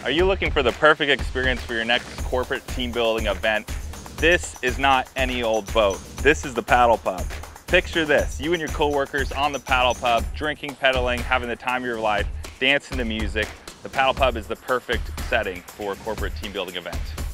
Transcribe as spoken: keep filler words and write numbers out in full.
Are you looking for the perfect experience for your next corporate team building event? This is not any old boat. This is the paddle pub. Picture this, you and your coworkers on the paddle pub, drinking, pedaling, having the time of your life, dancing to music. The paddle pub is the perfect setting for a corporate team building event.